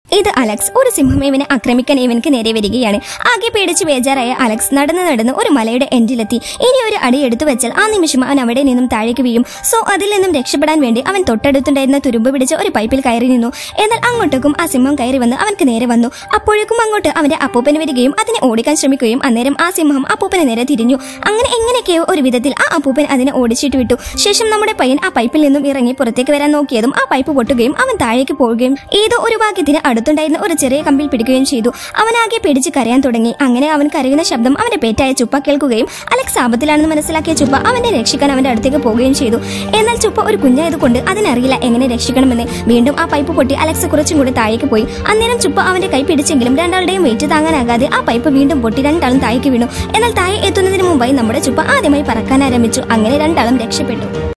ഇത് അലക്സ്. ഒരു സിംഹം ഇവനെ ആക്രമിക്കാൻ ഇവനക്ക് നേരെ വരികയാണ്. ആകെ പേടിച്ച് ബേജാറായ അലക്സ് നടന്ന് ഒരു മലയുടെ എൻഡിലെത്തി. ഇനി ഒരു അടി എടുത്തു വെച്ചാൽ ആ നിമിഷം അവൻ അവിടെ നിന്നും താഴേക്ക് വീഴും. സോ അതിൽ നിന്നും രക്ഷപ്പെടാൻ വേണ്ടി അവൻ തൊട്ടടുത്തുണ്ടായിരുന്ന തുരുമ്പ് പിടിച്ച് ഒരു പൈപ്പിൽ കയറി നിന്നു. എന്നാൽ അങ്ങോട്ടേക്കും ആ സിംഹം കയറി വന്ന് അവനക്ക് നേരെ വന്നു. അപ്പോഴേക്കും അങ്ങോട്ട് അവന്റെ അപ്പൂപ്പന് വരികയും അതിനെ ഓടിക്കാൻ ശ്രമിക്കുകയും അന്നേരം ആ സിംഹം അപ്പൂപ്പനെ നേരെ തിരിഞ്ഞു. അങ്ങനെ എങ്ങനെയൊക്കെയോ ഒരു വിധത്തിൽ ആ അപ്പൂപ്പൻ അതിനെ ഓടിച്ചിട്ട് വിട്ടു. ശേഷം നമ്മുടെ പയ്യൻ ആ പൈപ്പിൽ നിന്നും ഇറങ്ങി പുറത്തേക്ക് വരാൻ നോക്കിയതും ആ പൈപ്പ് പൊട്ടുകയും അവൻ താഴേക്ക് പോവുകയും ഏതോ ഒരു ഭാഗ്യത്തിന് അടുത്തുണ്ടായിരുന്ന ഒരു ചെറിയ കമ്പിൽ പിടിക്കുകയും ചെയ്തു. അവനാകെ പേടിച്ച് കരയാൻ തുടങ്ങി. അങ്ങനെ അവൻ കരയുന്ന ശബ്ദം അവന്റെ പേറ്റായ ചുപ്പ കേൾക്കുകയും അലക്സ് ആപത്തിലാണെന്ന് മനസ്സിലാക്കിയ ചുപ്പ അവനെ രക്ഷിക്കാൻ അവന്റെ അടുത്തേക്ക് പോവുകയും ചെയ്തു. എന്നാൽ ചുപ്പ ഒരു കുഞ്ഞായതുകൊണ്ട് അതിനറിയില്ല എങ്ങനെ രക്ഷിക്കണമെന്ന്. വീണ്ടും ആ പൈപ്പ് പൊട്ടി അലക്സ് കുറച്ചും കൂടി താഴേക്ക് പോയി. അന്നേരം ചുപ്പ അവന്റെ കൈ പിടിച്ചെങ്കിലും രണ്ടാളുടെയും വെയിറ്റ് താങ്ങാനാകാതെ ആ പൈപ്പ് വീണ്ടും പൊട്ടി രണ്ടാളും താഴേക്ക് വീണു. എന്നാൽ താഴെ എത്തുന്നതിന് മുമ്പായി നമ്മുടെ ചുപ്പ ആദ്യമായി പറക്കാൻ ആരംഭിച്ചു. അങ്ങനെ രണ്ടാളും രക്ഷപ്പെട്ടു.